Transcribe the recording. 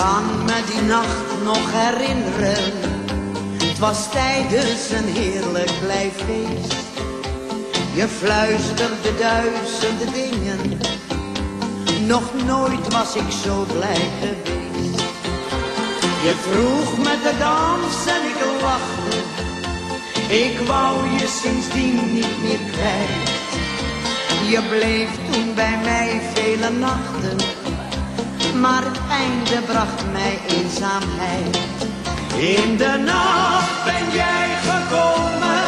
kan me die nacht nog herinneren. Het was tijdens een heerlijk lijffeest. Je fluisterde duizenden dingen. Nog nooit was ik zo blij geweest. Je vroeg me te dansen en ik lachte. Ik wou je sindsdien niet meer kwijt. Je bleef toen bij mij vele nachten, maar het einde bracht mij eenzaamheid. In de nacht ben jij gekomen